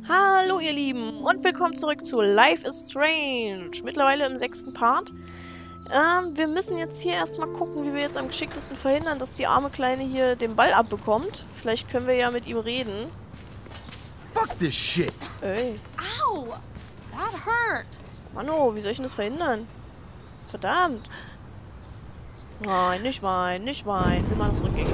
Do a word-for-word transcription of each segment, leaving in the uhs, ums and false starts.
Hallo ihr Lieben und willkommen zurück zu Life is Strange. Mittlerweile im sechsten Part. Ähm, wir müssen jetzt hier erstmal gucken, wie wir jetzt am geschicktesten verhindern, dass die arme Kleine hier den Ball abbekommt. Vielleicht können wir ja mit ihm reden. Fuck this shit. Ey. Ow! That hurt! Mano, wie soll ich denn das verhindern? Verdammt. Nein, nicht weinen, nicht weinen. Wir machen das rückgängig.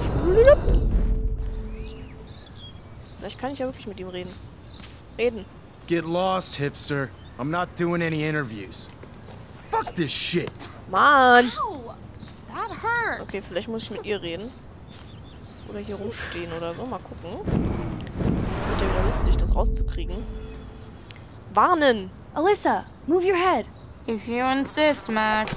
Vielleicht kann ich ja wirklich mit ihm reden. Reden. Get lost, hipster. I'm not doing any interviews. Fuck this shit. Mann! Ow! That hurt! Okay, vielleicht muss ich mit ihr reden. Oder hier rumstehen oder so. Mal gucken. Wird ja wieder lustig, das rauszukriegen. Warnen! Alyssa, move your head. If you insist, Max.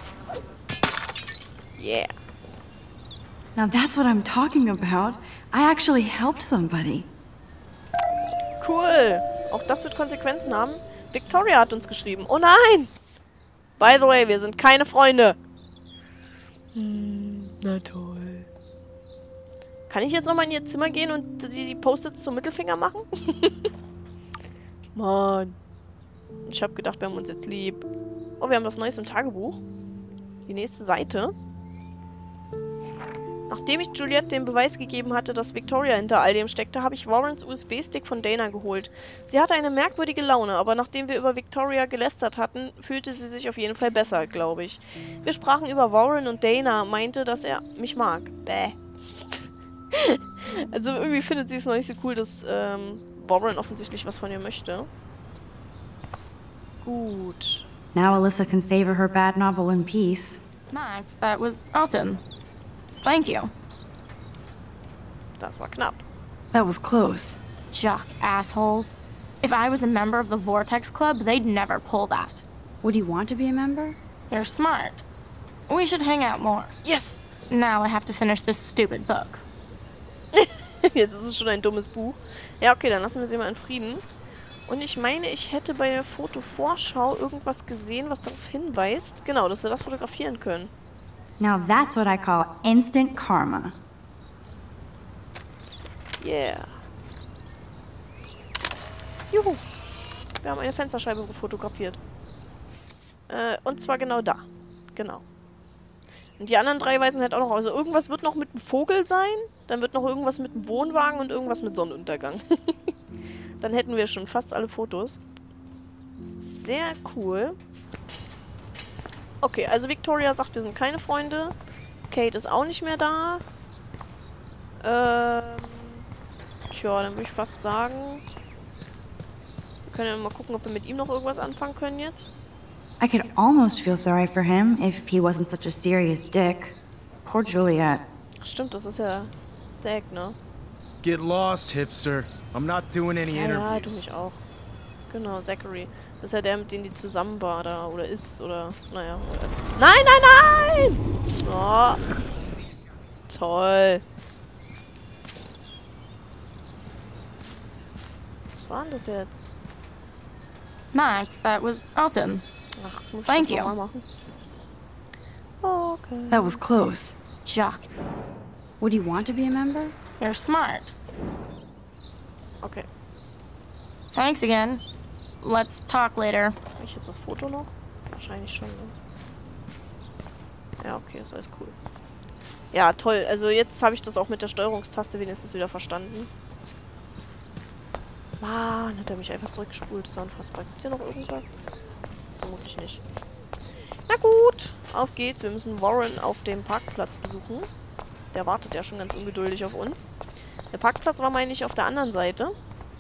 Yeah. Now that's what I'm talking about. I actually helped somebody. Cool. Auch das wird Konsequenzen haben. Victoria hat uns geschrieben. Oh nein! By the way, wir sind keine Freunde. Hm, na toll. Kann ich jetzt nochmal in ihr Zimmer gehen und die, die Post-its zum Mittelfinger machen? Mann. Ich habe gedacht, wir haben uns jetzt lieb. Oh, wir haben was Neues im Tagebuch. Die nächste Seite. Nachdem ich Juliette den Beweis gegeben hatte, dass Victoria hinter all dem steckte, habe ich Warrens U S B-Stick von Dana geholt. Sie hatte eine merkwürdige Laune, aber nachdem wir über Victoria gelästert hatten, fühlte sie sich auf jeden Fall besser, glaube ich. Wir sprachen über Warren und Dana meinte, dass er mich mag. Bäh. Also irgendwie findet sie es noch nicht so cool, dass ähm, Warren offensichtlich was von ihr möchte. Gut. Now Alyssa can savor her bad novel in peace. Max, that was awesome. Thank you. Das war knapp. That was close. Jock assholes. If I was a member of the Vortex Club, they'd never pull that. Would you want to be a member? You're smart. We should hang out more. Yes! Now I have to finish this stupid book. Jetzt ist es schon ein dummes Buch. Ja, okay, dann lassen wir sie mal in Frieden. Und ich meine, ich hätte bei der Fotovorschau irgendwas gesehen, was darauf hinweist. Genau, dass wir das fotografieren können. Now that's what I call instant karma. Yeah. Juhu. Wir haben eine Fensterscheibe fotografiert. Äh, und zwar genau da. Genau. Und die anderen drei weisen halt auch noch aus. Also irgendwas wird noch mit dem Vogel sein. Dann wird noch irgendwas mit dem Wohnwagen und irgendwas mit Sonnenuntergang. Dann hätten wir schon fast alle Fotos. Sehr cool. Okay, also Victoria sagt, wir sind keine Freunde. Kate ist auch nicht mehr da. Ähm... Tja, dann würde ich fast sagen... Wir können ja mal gucken, ob wir mit ihm noch irgendwas anfangen können jetzt. I could almost feel sorry for him if he wasn't such a serious dick. Poor Juliette. Ach, stimmt, das ist ja Zack, ne? Get lost, hipster. I'm not doing any Ja, ja, du interviews. mich auch. Genau, Zachary. Das ist ja der, mit dem die zusammen war da. Oder ist, oder... Naja. Oder. Nein, nein, nein! Oh. Toll. Was war denn das jetzt? Max, that was awesome. Ach, jetzt muss ich Thank das you. nochmal machen. Okay. That was close. Jock, Would you want to be a member? you're smart. Okay. Thanks again. Let's talk later. Habe ich jetzt das Foto noch? Wahrscheinlich schon, ne? Ja, okay, ist alles cool. Ja, toll. Also jetzt habe ich das auch mit der Steuerungstaste wenigstens wieder verstanden. Mann, hat er mich einfach zurückgespult. Das ist unfassbar. Gibt's hier noch irgendwas? Vermutlich nicht. Na gut, auf geht's. Wir müssen Warren auf dem Parkplatz besuchen. Der wartet ja schon ganz ungeduldig auf uns. Der Parkplatz war, meine ich, auf der anderen Seite.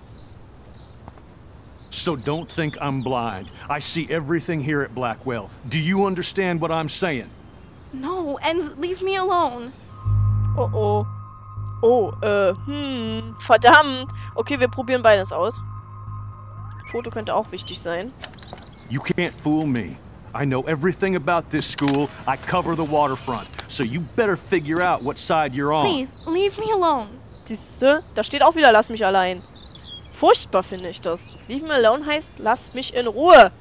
So don't think I'm blind. I see everything here at Blackwell. Do you understand what I'm saying? No, and leave me alone. Oh oh. Oh, äh, hm, verdammt. Okay, wir probieren beides aus. Foto könnte auch wichtig sein. You can't fool me. I know everything about this school. I cover the waterfront. So you better figure out what side you're on. Please, leave me alone. Siehste, da steht auch wieder, lass mich allein. Furchtbar finde ich das. Leave me alone heißt, lass mich in Ruhe.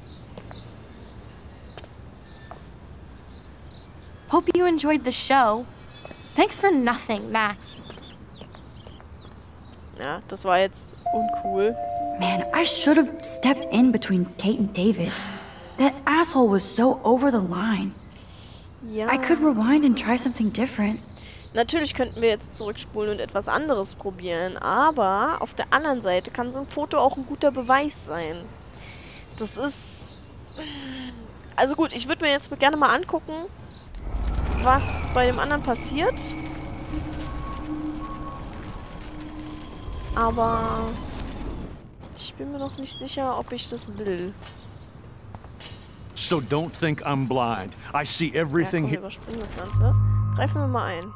Hope you enjoyed the show. Thanks for nothing, Max. Ja, das war jetzt uncool. Man, I should have stepped in between Kate and David. That asshole was so over the line. Ja. I could rewind and try something different. Natürlich könnten wir jetzt zurückspulen und etwas anderes probieren, aber auf der anderen Seite kann so ein Foto auch ein guter Beweis sein. Das ist... Also gut, ich würde mir jetzt gerne mal angucken, was bei dem anderen passiert. Aber ich bin mir noch nicht sicher, ob ich das will. So don't think I'm blind. I see Ja, everything komm, wir here. überspringen das Ganze. Greifen wir mal ein.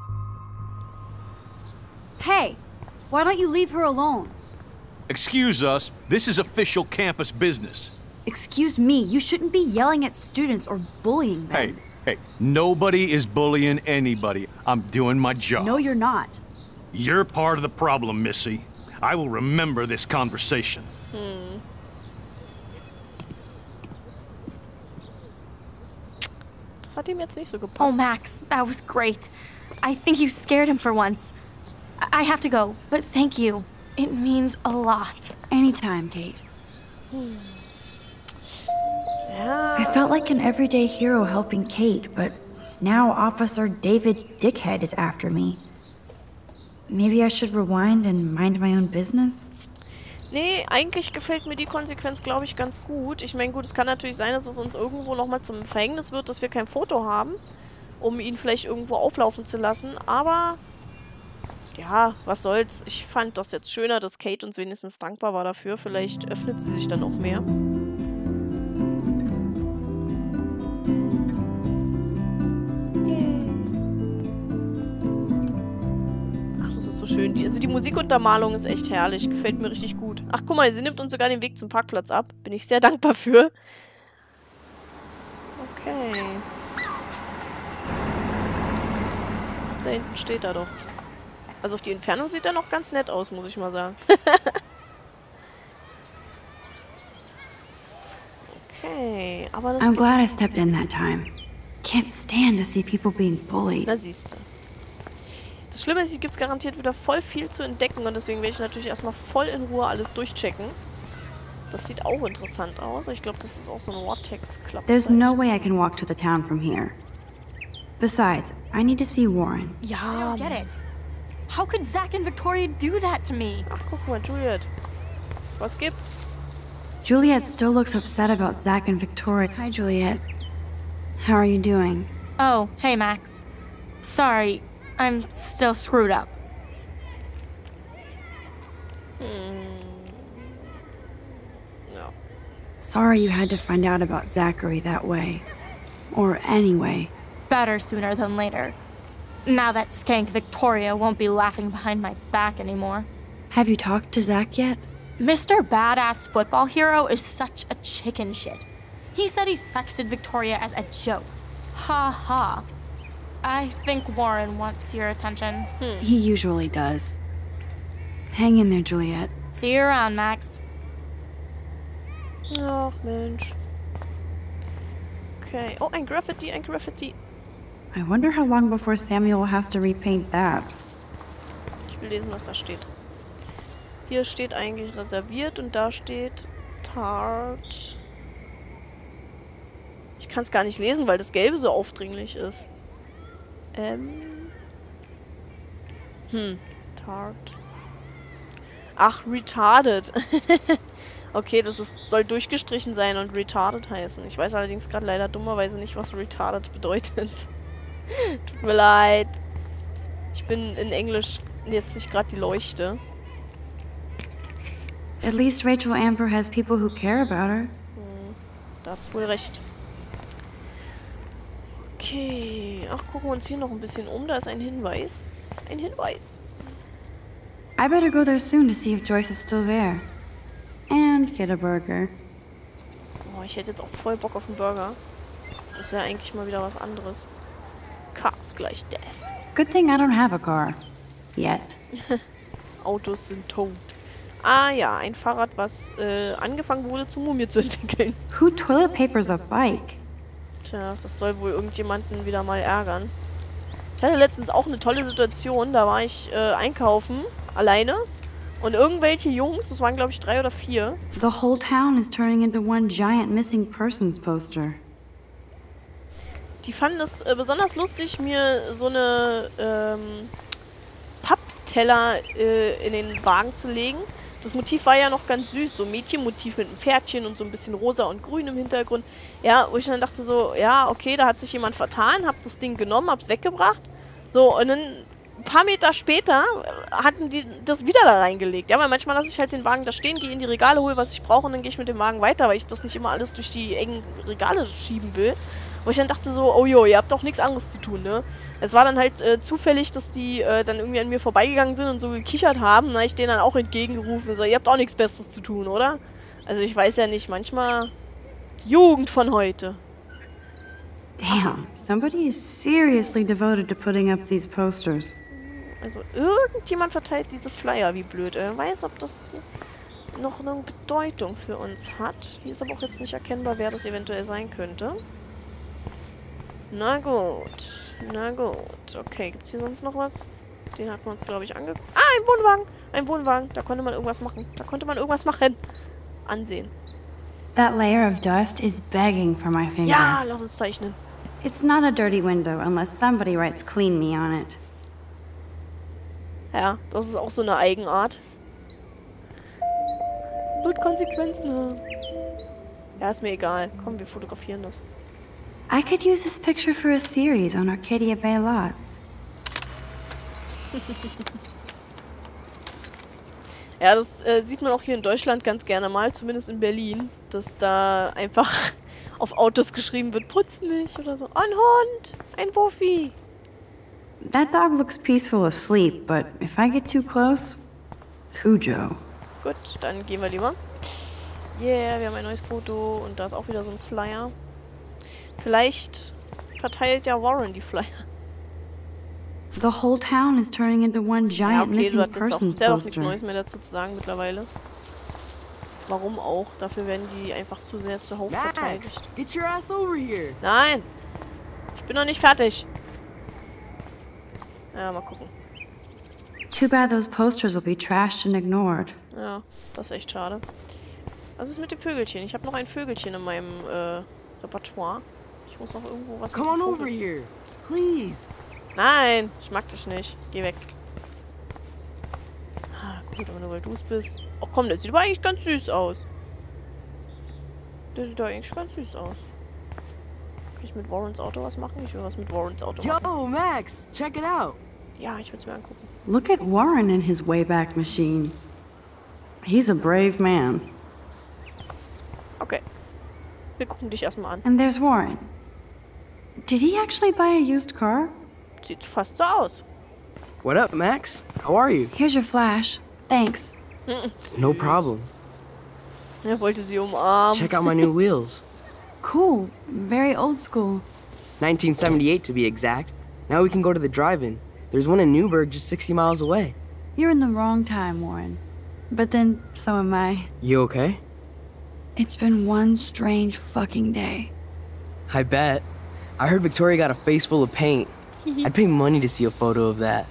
Hey, why don't you leave her alone? Excuse us, this is official campus business. Excuse me, you shouldn't be yelling at students or bullying them. Hey, hey, nobody is bullying anybody. I'm doing my job. No, you're not. You're part of the problem, Missy. I will remember this conversation. Hm. Das hat ihm jetzt nicht so Oh, gepasst. Max, that was great. I think you scared him for once. I I have to go, but thank you. It means a lot. Anytime, Kate. Ja. I felt like an everyday hero helping Kate, but now Officer David Dickhead is after me. Maybe I should rewind and mind my own business? Nee, eigentlich gefällt mir die Konsequenz, glaube ich, ganz gut. Ich meine, gut, es kann natürlich sein, dass es uns irgendwo nochmal zum Verhängnis wird, dass wir kein Foto haben, um ihn vielleicht irgendwo auflaufen zu lassen. Aber, ja, was soll's. Ich fand das jetzt schöner, dass Kate uns wenigstens dankbar war dafür. Vielleicht öffnet sie sich dann auch mehr. Schön. Die, also die Musikuntermalung ist echt herrlich. Gefällt mir richtig gut. Ach, guck mal, sie nimmt uns sogar den Weg zum Parkplatz ab. Bin ich sehr dankbar für. Okay. Da hinten steht er doch. Also auf die Entfernung sieht er noch ganz nett aus, muss ich mal sagen. Okay, aber das... I'm glad I stepped in that time. Can't stand to see people being bullied. Na, siehste. Das Schlimme ist, hier gibt es garantiert wieder voll viel zu entdecken und deswegen werde ich natürlich erstmal voll in Ruhe alles durchchecken. Das sieht auch interessant aus. Ich glaube, das ist auch so ein Vortex-Club. There's no way I can walk to the town from here. Besides, I need to see Warren. I Ja, don't get it. How could Zach and Victoria do that to me? ach, guck mal, Juliet. Was gibt's? Juliet still looks upset about Zach and Victoria. Hi, Juliet. How are you doing? Oh, hey, Max. Sorry, I'm still screwed up. Hm. Ja. Sorry you had to find out about Zachary that way. Or anyway. Better sooner than later. Now that skank Victoria won't be laughing behind my back anymore. Have you talked to Zach yet? Mister Badass Football Hero is such a chicken shit. He said he sexted Victoria as a joke. Ha ha. I think Warren wants your attention. Hm. He usually does. Hang in there, Juliet. See you around, Max. Ach, Mensch. Okay. Oh, ein Graffiti, ein Graffiti. I wonder how long before Samuel has to repaint that. Ich will lesen, was da steht. Hier steht eigentlich reserviert und da steht Tart. Ich kann es gar nicht lesen, weil das Gelbe so aufdringlich ist. Ähm. Hm. Tart. Ach, retarded. Okay, das ist, soll durchgestrichen sein und retarded heißen. Ich weiß allerdings gerade leider dummerweise nicht, was retarded bedeutet. Tut mir leid. Ich bin in Englisch jetzt nicht gerade die Leuchte. At least Rachel Amber has people who care about her. Hm, da hat's wohl recht. Okay. Ach, gucken wir uns hier noch ein bisschen um. Da ist ein Hinweis. Ein Hinweis. I better go there soon to see if Joyce is still there. And get a burger. Oh, ich hätte jetzt auch voll Bock auf einen Burger. Das wäre eigentlich mal wieder was anderes. Cars gleich Death. Good thing I don't have a car. Yet. Autos sind tot. Ah ja, ein Fahrrad, was äh, angefangen wurde, zu Mumie zu entwickeln. Who toilet papers a bike? Tja, das soll wohl irgendjemanden wieder mal ärgern. Ich hatte letztens auch eine tolle Situation. Da war ich äh, einkaufen, alleine. Und irgendwelche Jungs, das waren glaube ich drei oder vier. The whole town is turning into one giant missing persons poster. Die fanden es äh, besonders lustig, mir so eine ähm, Pappteller äh, in den Wagen zu legen. Das Motiv war ja noch ganz süß, so ein Mädchenmotiv mit einem Pferdchen und so ein bisschen rosa und grün im Hintergrund. Ja, wo ich dann dachte so, ja, okay, da hat sich jemand vertan, hab das Ding genommen, hab's weggebracht. So, und dann ein paar Meter später hatten die das wieder da reingelegt. Ja, weil manchmal lasse ich halt den Wagen da stehen, gehe in die Regale, hole, was ich brauche und dann gehe ich mit dem Wagen weiter, weil ich das nicht immer alles durch die engen Regale schieben will. Wo ich dann dachte so, oh jo, ihr habt doch nichts anderes zu tun, ne? Es war dann halt äh, zufällig, dass die äh, dann irgendwie an mir vorbeigegangen sind und so gekichert haben. Da habe ich denen dann auch entgegengerufen. So, ihr habt auch nichts Besseres zu tun, oder? Also ich weiß ja nicht, manchmal die Jugend von heute. Damn, somebody is seriously devoted to putting up these posters. Also irgendjemand verteilt diese Flyer, wie blöd. Er weiß, ob das noch eine Bedeutung für uns hat. Hier ist aber auch jetzt nicht erkennbar, wer das eventuell sein könnte. Na gut. Na gut. Okay, gibt's hier sonst noch was? Den hatten wir uns, glaube ich, angeguckt. Ah, ein Wohnwagen! Ein Wohnwagen. Da konnte man irgendwas machen. Da konnte man irgendwas machen. Ansehen. That layer of dust is begging for my finger. Ja, lass uns zeichnen. It's not a dirty window unless somebody writes clean me on it. Ja, das ist auch so eine Eigenart. Wird Konsequenzen haben. Ja, ist mir egal. Komm, wir fotografieren das. I could use this picture for a series on Arcadia Bay lots. Ja, das äh, sieht man auch hier in Deutschland ganz gerne mal, zumindest in Berlin, dass da einfach auf Autos geschrieben wird, putz mich oder so. Ein Hund, ein Wuffi. That dog looks peaceful asleep, but if I get too close, Cujo. Gut, dann gehen wir lieber. Yeah, wir haben ein neues Foto und da ist auch wieder so ein Flyer. Vielleicht verteilt ja Warren die Flyer. The whole town is turning into one giant Ja, okay, du missing hattest auch persons sehr doch nichts poster. Neues mehr dazu zu sagen mittlerweile. Warum auch? Dafür werden die einfach zu sehr zuhauf verteidigt. Max, get your ass over here. Nein! Ich bin noch nicht fertig. Ja, mal gucken. Too bad those posters will be trashed and ignored. Ja, das ist echt schade. Was ist mit dem Vögelchen? Ich habe noch ein Vögelchen in meinem äh, Repertoire. Ich muss noch irgendwo was Come mit dem on Vogel. over here, please. Nein, ich mag dich nicht. Geh weg. Ah, gut, aber nur weil du es bist. Ach komm, der sieht aber eigentlich ganz süß aus. Der sieht doch eigentlich ganz süß aus. Kann ich mit Warrens Auto was machen? Ich will was mit Warrens Auto machen. Yo, Max, check it out. Ja, ich will es mir angucken. Look at Warren in his Wayback Machine. He's a brave man. Okay. Wir gucken dich erstmal an. And there's Warren. Did he actually buy a used car? Sieht fast so aus. What up, Max? How are you? Here's your flash. Thanks. No problem. Er wollte sie umarmen. Check out my new wheels. Cool. Very old school. nineteen seventy-eight to be exact. Now we can go to the drive-in. There's one in Newburgh just sixty miles away. You're in the wrong time, Warren. But then, so am I. You okay? It's been one strange fucking day. I bet. I heard Victoria got a face full of paint. I'd pay money to see a photo of that.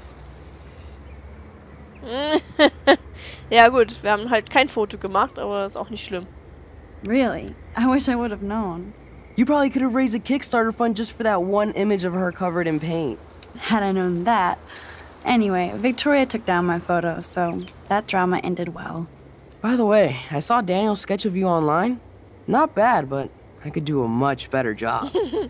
Ja gut, wir haben halt kein Foto gemacht, aber ist auch nicht schlimm. Really? I wish I would have known. You probably could have raised a Kickstarter fund just for that one image of her covered in paint. Had I known that. Anyway, Victoria took down my photo, so that drama ended well. By the way, I saw Daniel's sketch of you online. Not bad, but I could do a much better job.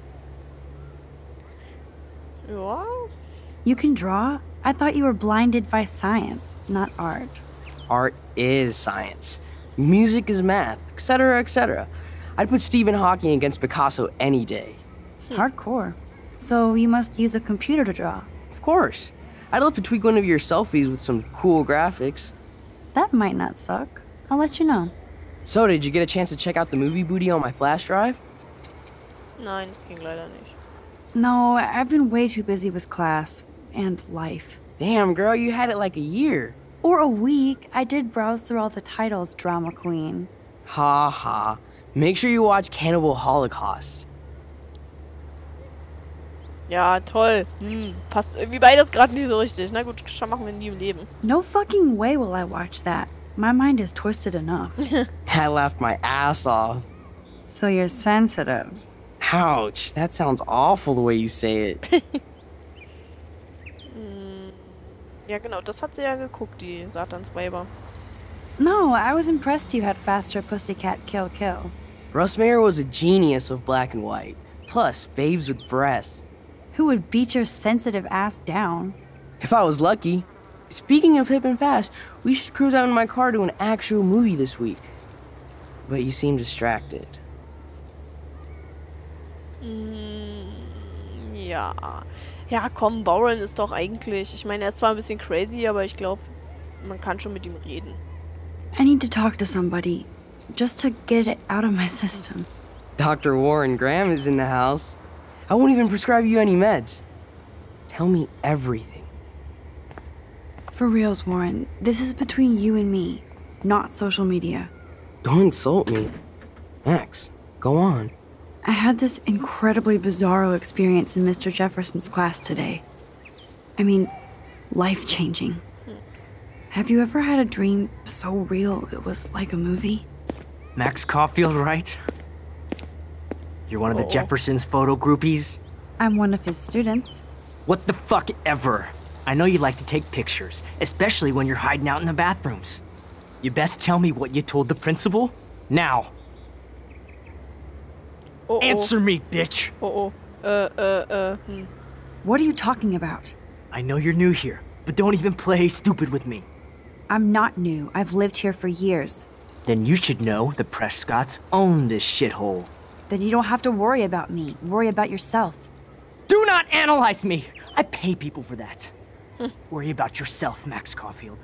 Ja. You can draw? I thought you were blinded by science, not art. Art is science. Music is math, et cetera, et cetera. I'd put Stephen Hawking against Picasso any day. Hardcore. So you must use a computer to draw. Of course. I'd love to tweak one of your selfies with some cool graphics. That might not suck. I'll let you know. So, did you get a chance to check out the movie booty on my flash drive? Nein, das ging leider nicht. No, I've been way too busy with class and life. Damn, girl, you had it like a year. Or a week. I did browse through all the titles, Drama Queen. Ha ha. Make sure you watch Cannibal Holocaust. Ja, toll. Hm, passt irgendwie beides gerade nicht so richtig. Na gut, schon machen wir nie im Leben. No fucking way will I watch that. My mind is twisted enough. I laughed my ass off. So you're sensitive. Ouch, that sounds awful the way you say it. hm, ja, genau, das hat sie ja geguckt, die Satansweiber. No, I was impressed you had faster Pussycat Kill Kill. Russ Meyer was a genius of black and white. Plus, babes with breasts. Who would beat your sensitive ass down? If I was lucky. Speaking of hip and fast, we should cruise out in my car to an actual movie this week. But you seem distracted. Mm, ja. Ja, komm, Warren ist doch eigentlich... Ich meine, er ist zwar ein bisschen crazy, aber ich glaube, man kann schon mit ihm reden. I need to talk to somebody. Just to get it out of my system. Doctor Warren Graham is in the house. I won't even prescribe you any meds. Tell me everything. For reals, Warren, this is between you and me, not social media. Don't insult me. Max, go on. I had this incredibly bizarro experience in Mister Jefferson's class today. I mean, life-changing. Have you ever had a dream so real it was like a movie? Max Caulfield, right? You're one of the Oh. Jefferson's photo groupies? I'm one of his students. What the fuck ever? I know you like to take pictures, especially when you're hiding out in the bathrooms. You best tell me what you told the principal. Now. Oh, oh. Answer me, bitch! Oh, oh. Äh, äh, äh, hm. What are you talking about? I know you're new here, but don't even play stupid with me. I'm not new. I've lived here for years. Then you should know the Prescotts own this shithole. Then you don't have to worry about me. Worry about yourself. Do not analyze me! I pay people for that. Worry about yourself, Max Caulfield.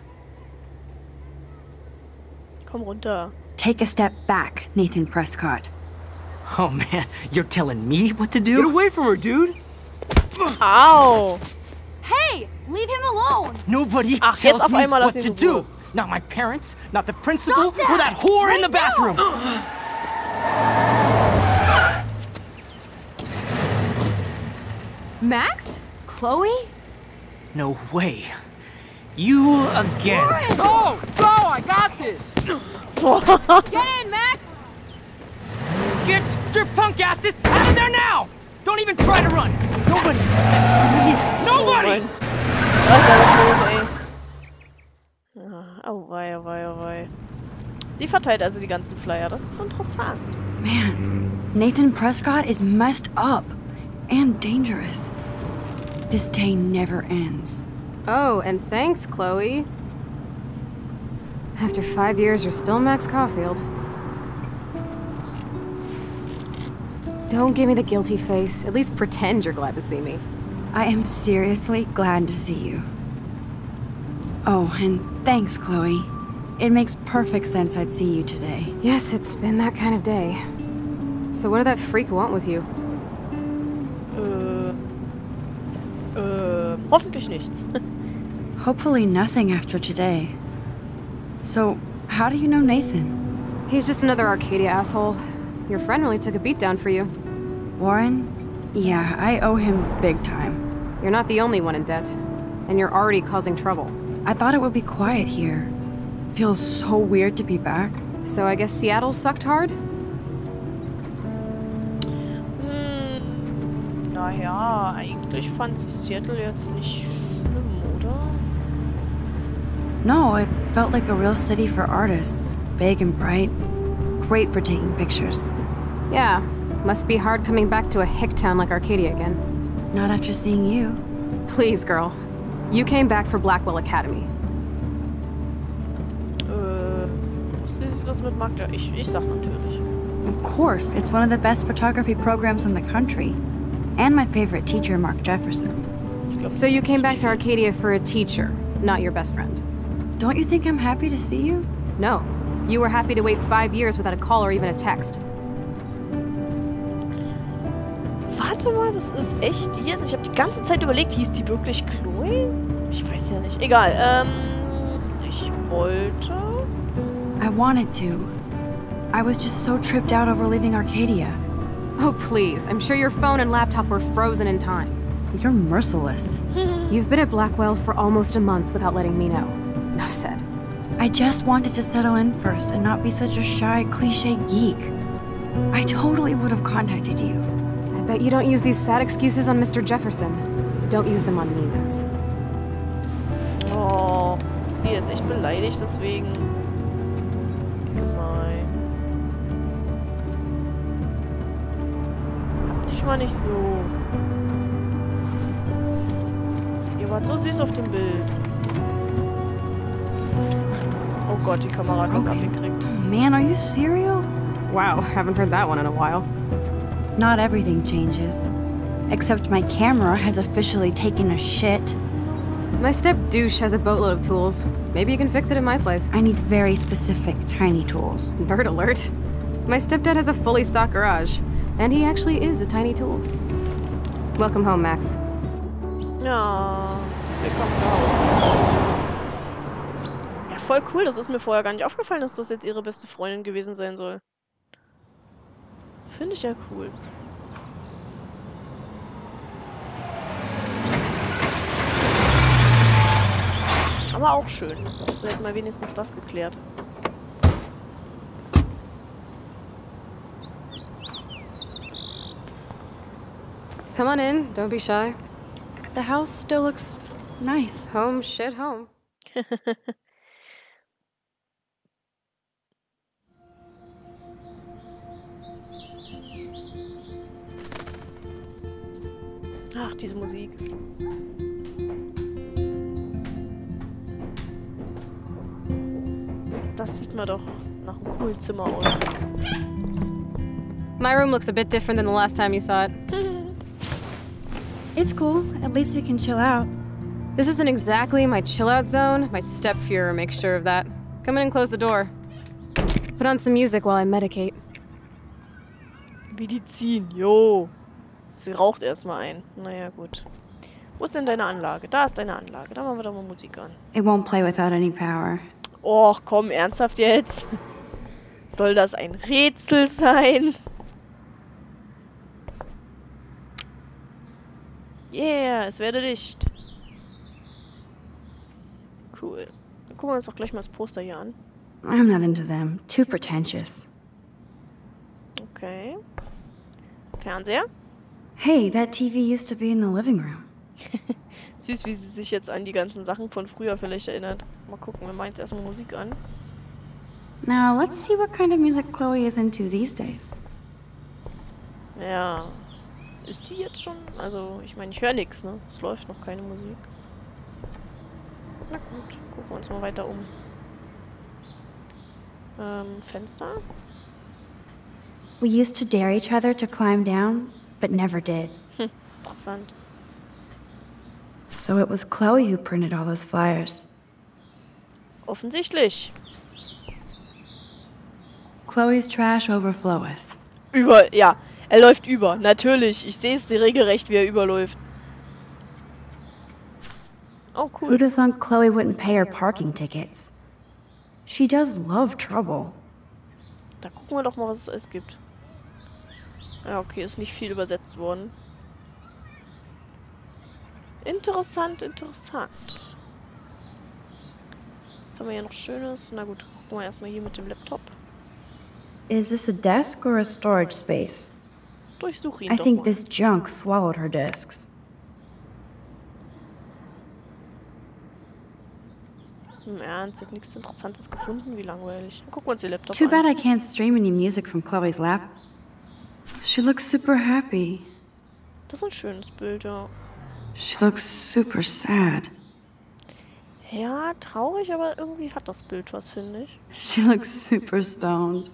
Komm runter. Take a step back, Nathan Prescott. Oh man, you're telling me what to do? Get away from her, dude! Au! Hey, leave him alone. Nobody Ach, jetzt tells auf me einmal what lass to ihn in Ruhe. do. Not my parents, not the principal, Stop that! or that whore in the Right now! bathroom. Max? Chloe? No way. You again. Go! Go! I got this! Get in, Max! Get your punk asses out of there now! Don't even try to run. Nobody. Nobody. Was ist alles los, ey? Ah, oh wei, oh wei, oh wei. Sie verteilt also die ganzen Flyer. Das ist interessant. Man, Nathan Prescott is messed up and dangerous. This day never ends. Oh, and thanks, Chloe. After five years, you're still Max Caulfield. Don't give me the guilty face. At least pretend you're glad to see me. I am seriously glad to see you. Oh, and thanks, Chloe. It makes perfect sense I'd see you today. Yes, it's been that kind of day. So what did that freak want with you? Äh. Äh. Hoffentlich nichts. Hopefully nothing after today. So, how do you know Nathan? He's just another Arcadia asshole. Your friend really took a beat down for you. Warren? Yeah, I owe him big time. You're not the only one in debt. And you're already causing trouble. I thought it would be quiet here. Feels so weird to be back. So I guess Seattle sucked hard? Hm. Naja, eigentlich fand sie Seattle jetzt nicht schlimm, oder? No, it felt like a real city for artists. Big and bright. Great for taking pictures. Yeah, must be hard coming back to a hick town like Arcadia again. Not after seeing you. Please, girl. You came back for Blackwell Academy. Äh, wusste sie das mit Magda? Ich, ich sag natürlich. Of course, it's one of the best photography programs in the country. And my favorite teacher, Mark Jefferson. Ich glaub, So you came back to Arcadia for a teacher, not your best friend. Don't you think I'm happy to see you? No. You were happy to wait five years without a call or even a text. Warte mal, das ist echt die jetzt? Ich habe die ganze Zeit überlegt, hieß die wirklich Chloe? Ich weiß ja nicht. Egal, ähm, ich wollte... I wanted to. I was just so tripped out over leaving Arcadia. Oh, please. I'm sure your phone and laptop were frozen in time. You're merciless. You've been at Blackwell for almost a month without letting me know. Enough said. I just wanted to settle in first and not be such a shy, cliche geek. I totally would have contacted you. I bet you don't use these sad excuses on Mister Jefferson. Don't use them on me, Max. Oh, ist sie jetzt echt beleidigt deswegen? Gemein. Hab dich mal nicht so. Ihr wart so süß auf dem Bild. Oh Gott, die Kamera hat was abgekriegt. Man, are you serial? Wow, haven't heard that one in a while. Not everything changes. Except my camera has officially taken a shit. My step douche has a boatload of tools. Maybe you can fix it at my place. I need very specific, tiny tools. Nerd alert. My stepdad has a fully stocked garage, and he actually is a tiny tool. Welcome home, Max. Ja, willkommen zu Hause. Ist das schön. Ja, voll cool. Das ist mir vorher gar nicht aufgefallen, dass das jetzt ihre beste Freundin gewesen sein soll. Finde ich ja cool. Aber auch schön. So hätten wir wenigstens das geklärt. Come on in, don't be shy. The house still looks nice. Home shit home. Ach, diese Musik. Das sieht mal doch nach einem coolen Zimmer aus. My room looks a bit different than the last time you saw it. It's cool. At least we can chill out. This isn't exactly my chill-out zone. My stepfuhrer makes sure of that. Come in and close the door. Put on some music while I medicate. Medizin, jo. Sie raucht erstmal ein. Naja, gut. Wo ist denn deine Anlage? Da ist deine Anlage. Da machen wir doch mal Musik an. It won't play without any power. Och, komm, ernsthaft jetzt? Soll das ein Rätsel sein? Yeah, es werde Licht. Cool. Dann gucken wir uns doch gleich mal das Poster hier an. I'm not into them. Too pretentious. Okay. Fernseher? Hey, that T V used to be in the living room. Süß, wie sie sich jetzt an die ganzen Sachen von früher vielleicht erinnert. Mal gucken, wir machen jetzt erstmal Musik an. Now, let's see what kind of music Chloe is into these days. Ja. Ist die jetzt schon? Also, ich meine, ich höre nichts, ne? Es läuft noch keine Musik. Na gut, gucken wir uns mal weiter um. Ähm, Fenster? We used to dare each other to climb down, but never did. Hm, interessant. So it was Chloe who printed all those flyers. Offensichtlich. Chloe's trash overfloweth. Über, ja. Er läuft über. Natürlich. Ich sehe es regelrecht, wie er überläuft. Oh, cool. Who'd have thought Chloe wouldn't pay her parking tickets? She does love trouble. Da gucken wir doch mal, was es alles gibt. Ja, okay, ist nicht viel übersetzt worden. Interessant, interessant. Was haben wir hier noch Schönes? Na gut, gucken wir erstmal hier mit dem Laptop. Is this a desk or a storage space? Durchsuche ihn I doch think mal. this junk swallowed her discs. Im Ernst, hat nichts Interessantes gefunden? Wie langweilig. Dann gucken wir uns den Laptop Too an. bad I can't stream any music from Chloe's lap. She looks super happy. Das ist ein schönes Bild, ja. She looks super sad. Ja, traurig, aber irgendwie hat das Bild was, finde ich. She looks super stoned.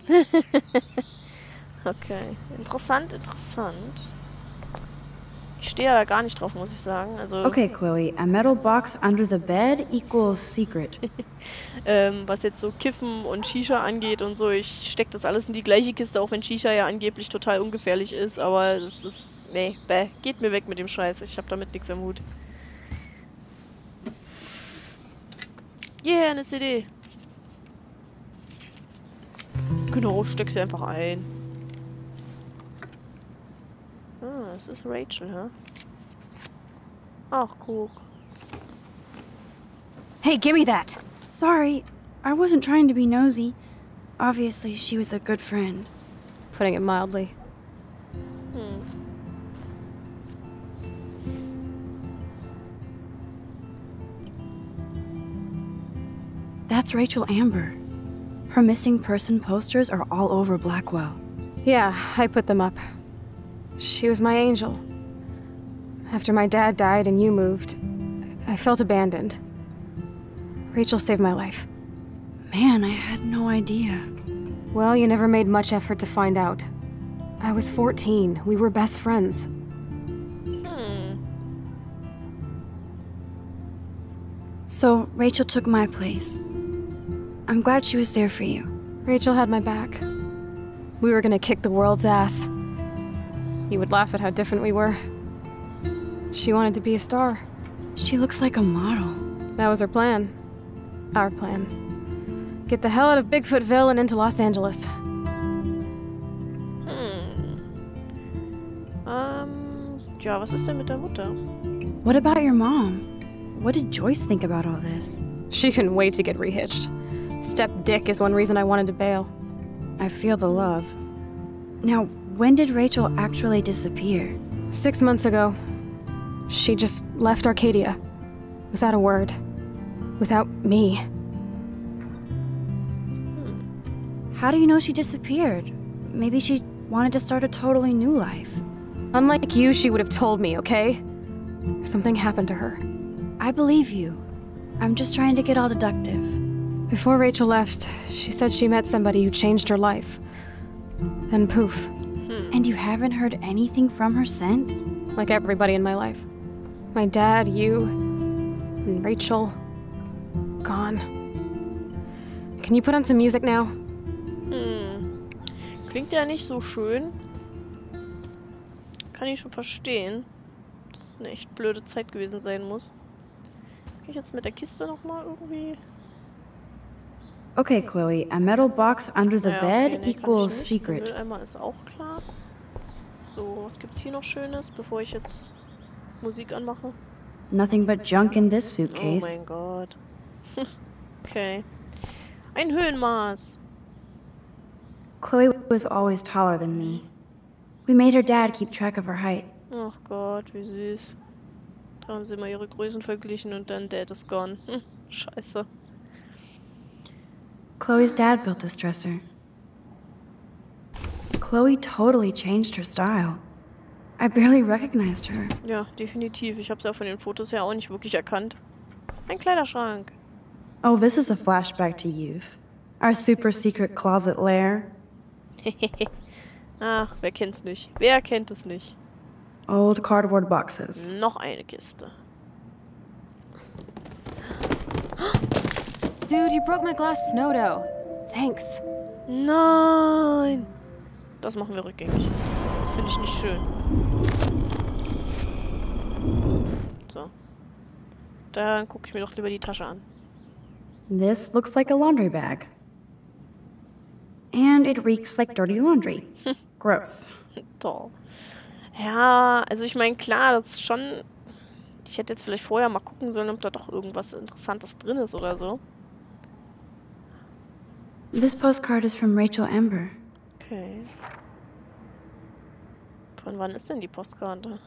Okay. Interessant, interessant. Ich stehe ja da gar nicht drauf, muss ich sagen. Also, Okay, Chloe, a metal box under the bed equals secret. ähm, was jetzt so Kiffen und Shisha angeht und so, ich stecke das alles in die gleiche Kiste, auch wenn Shisha ja angeblich total ungefährlich ist, aber es ist, nee, bäh, geht mir weg mit dem Scheiß, ich habe damit nichts am Hut. Yeah, eine C D. Genau, steck sie einfach ein. Ah, es ist Rachel, hä? Ach, guck. Hey, give me that. Sorry, I wasn't trying to be nosy. Obviously, she was a good friend. It's putting it mildly. Hm. That's Rachel Amber. Her missing person posters are all over Blackwell. Yeah, I put them up. She was my angel. After my dad died and you moved, I felt abandoned. Rachel saved my life. Man, I had no idea. Well, you never made much effort to find out. I was fourteen. We were best friends. Hm. So, Rachel took my place. I'm glad she was there for you. Rachel had my back. We were gonna kick the world's ass. You would laugh at how different we were. She wanted to be a star. She looks like a model. That was her plan. Our plan. Get the hell out of Bigfootville and into Los Angeles. Hm. Ähm, ja, was ist denn mit der Mutter? What about your mom? What did Joyce think about all this? She couldn't wait to get rehitched. Step Dick is one reason I wanted to bail. I feel the love. Now, when did Rachel actually disappear? Six months ago. She just left Arcadia. Without a word. Without me. How do you know she disappeared? Maybe she wanted to start a totally new life. Unlike you, she would have told me, okay? Something happened to her. I believe you. I'm just trying to get all deductive. Before Rachel left, she said she met somebody who changed her life. Then poof. Hm. And you haven't heard anything from her since? Like everybody in my life. My dad, you, and Rachel. Gone. Can you put on some music now? Hm. Klingt ja nicht so schön. Kann ich schon verstehen. Dass es eine echt blöde Zeit gewesen sein muss. Kann ich jetzt mit der Kiste nochmal irgendwie... Okay, Chloe, a metal box under the Ja, bed okay, nee, equals kann ich nicht. secret. Der Mülleimer ist auch klar. So, was gibt's hier noch Schönes, bevor ich jetzt Musik anmache? Nothing but junk in this Oh suitcase. mein Gott. Okay. Ein Höhenmaß. Chloe was always taller than me. We made her dad keep track of her height. Ach Gott, wie süß. Da haben sie mal ihre Größen verglichen und dann Dad is gone. Hm, scheiße. Chloe's dad built this dresser. Chloe totally changed her style. I barely recognized her. Ja, definitiv. Ich habe sie auch von den Fotos her auch nicht wirklich erkannt. Ein Kleiderschrank. Oh, this is a flashback to youth. Our super secret closet lair. Ach, wer kennt's nicht? Wer kennt es nicht? Old cardboard boxes. Noch eine Kiste. Dude, you broke my glass snow dough. Thanks. Nein! Das machen wir rückgängig. Das finde ich nicht schön. So. Dann gucke ich mir doch lieber die Tasche an. This looks like a laundry bag. And it reeks like dirty laundry. Gross. Toll. Ja, also ich meine, klar, das ist schon... Ich hätte jetzt vielleicht vorher mal gucken sollen, ob da doch irgendwas Interessantes drin ist oder so. This postcard is from Rachel Amber. Okay. Von wann ist denn die Postkarte?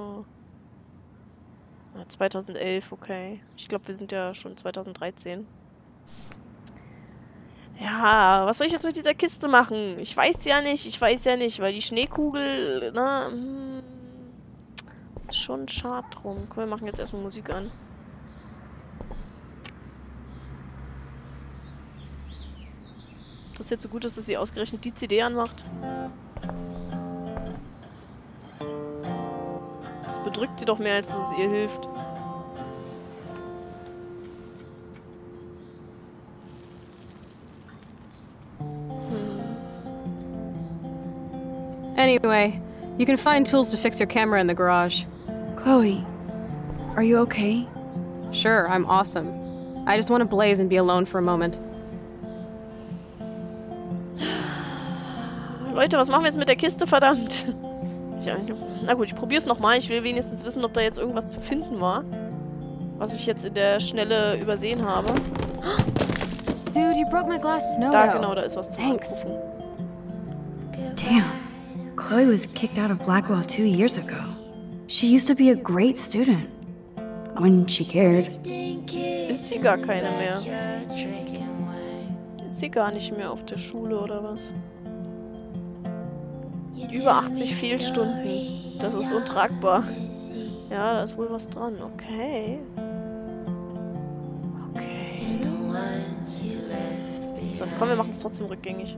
Ja, zweitausendelf, okay. Ich glaube, wir sind ja schon zweitausenddreizehn. Ja, was soll ich jetzt mit dieser Kiste machen? Ich weiß ja nicht, ich weiß ja nicht, weil die Schneekugel, ne, hm, ist schon schade drum. Komm, wir machen jetzt erstmal Musik an. Das ist jetzt so gut, dass sie ausgerechnet die C D anmacht. Das bedrückt sie doch mehr, als dass es ihr hilft. Anyway, you can find tools to fix your camera in the garage. Chloe, are you okay? Sure, I'm awesome. I just want to blaze and be alone for a moment. Leute, was machen wir jetzt mit der Kiste, verdammt? Ich, na gut, ich probiere es nochmal. Ich will wenigstens wissen, ob da jetzt irgendwas zu finden war. Was ich jetzt in der Schnelle übersehen habe. Dude, you broke my glass snow. Da, genau, da ist was zu Thanks. angucken. Damn. Chloe was kicked out of Blackwell two years ago. She used to be a great student. When she cared. Ist sie gar keine mehr? Ist sie gar nicht mehr auf der Schule oder was? Über achtzig Fehlstunden. Das ist untragbar. Ja, da ist wohl was dran. Okay. Okay. So, komm, wir machen es trotzdem rückgängig.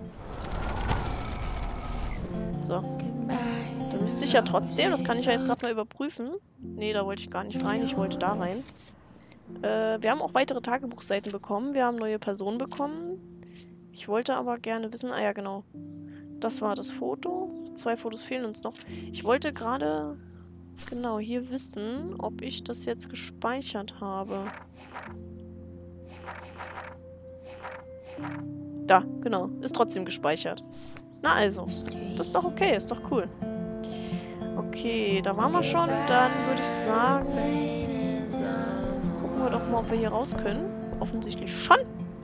So. Dann müsste ich ja trotzdem, das kann ich ja jetzt gerade mal überprüfen. Nee, da wollte ich gar nicht rein, ich wollte da rein. Äh, wir haben auch weitere Tagebuchseiten bekommen. Wir haben neue Personen bekommen. Ich wollte aber gerne wissen, ah ja, genau. Das war das Foto. Zwei Fotos fehlen uns noch. Ich wollte gerade, genau, hier wissen, ob ich das jetzt gespeichert habe. Da, genau. Ist trotzdem gespeichert. Na also. Das ist doch okay, ist doch cool. Okay, da waren wir schon. Dann würde ich sagen, gucken wir doch mal, ob wir hier raus können. Offensichtlich schon.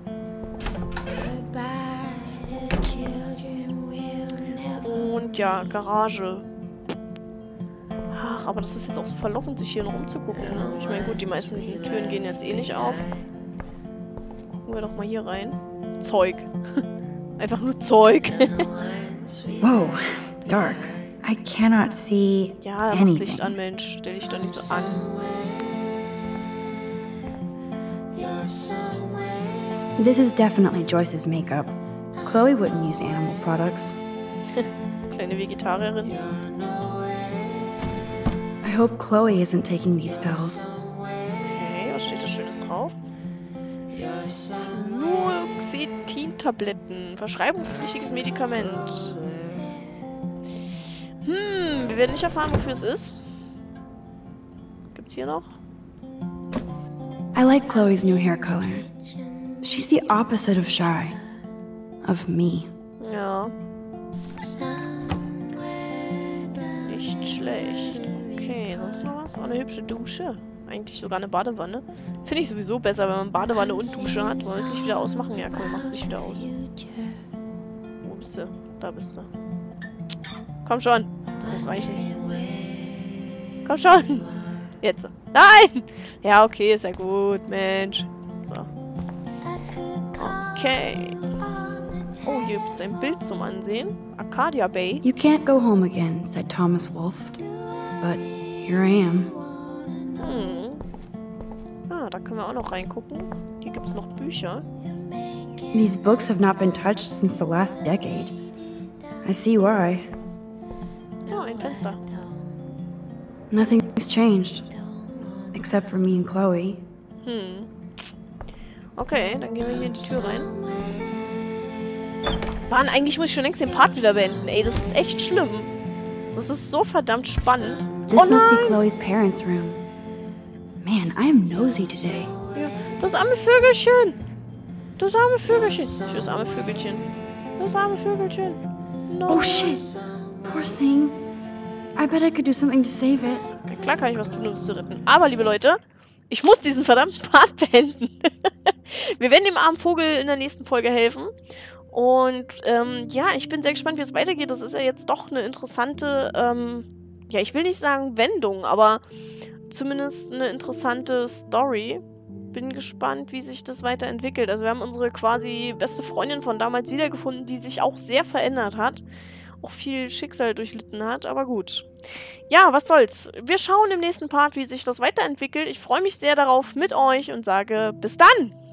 Und ja, Garage. Ach, aber das ist jetzt auch so verlockend, sich hier noch umzugucken. Ne? Ich meine, gut, die meisten Türen gehen jetzt eh nicht auf. Gucken wir doch mal hier rein. Zeug. Einfach nur Zeug. Whoa, dark. I cannot see ja, da mach's Licht an, Mensch. Stell dich doch nicht so an. This is definitely Joyce's makeup. Chloe wouldn't use animal products. Kleine Vegetarierin. I hope Chloe isn't taking these pills. Okay, was steht da Schönes drauf? Fluoxetin-Tabletten. Verschreibungspflichtiges Medikament. Hm, wir werden nicht erfahren, wofür es ist. Was gibt's hier noch? I like Chloe's new hair color. She's the opposite of shy. Of me. Ja. Nicht schlecht. Okay, sonst noch was? Oh, eine hübsche Dusche. Eigentlich sogar eine Badewanne. Finde ich sowieso besser, wenn man Badewanne und Dusche hat. Wollen wir es nicht wieder ausmachen? Ja, komm, mach's nicht wieder aus. Wo bist du? Da bist du. Komm schon. Das muss reichen. Komm schon. Jetzt. Nein! Ja, okay, ist ja gut, Mensch. So. Okay. Oh, hier gibt es ein Bild zum Ansehen. Arcadia Bay. You can't go home again, said Thomas Wolfe. But here I am. Hm. Ah, da können wir auch noch reingucken. Hier gibt es noch Bücher. These books have not been touched since the last decade. I see why. Ja, ein Fenster. Nothing's changed. Except for me and Chloe. Hm. Okay, dann gehen wir hier in die Tür rein. Mann, eigentlich muss ich schon längst den Part wieder beenden. Ey, das ist echt schlimm. Das ist so verdammt spannend. This oh must be nein! Chloe's parents' room. Man, I am nosy today. Ja, das arme Vögelchen. Das arme Vögelchen. Ich will das arme Vögelchen. Das arme Vögelchen. No. Oh shit! Poor thing. I bet I could do something to save it. Ja, klar kann ich was tun, um es zu retten. Aber, liebe Leute, ich muss diesen verdammten Part beenden. Wir werden dem armen Vogel in der nächsten Folge helfen. Und ähm, ja, ich bin sehr gespannt, wie es weitergeht. Das ist ja jetzt doch eine interessante, ähm, ja, ich will nicht sagen Wendung, aber zumindest eine interessante Story. Bin gespannt, wie sich das weiterentwickelt. Also wir haben unsere quasi beste Freundin von damals wiedergefunden, die sich auch sehr verändert hat. Auch viel Schicksal durchlitten hat, aber gut. Ja, was soll's. Wir schauen im nächsten Part, wie sich das weiterentwickelt. Ich freue mich sehr darauf mit euch und sage bis dann!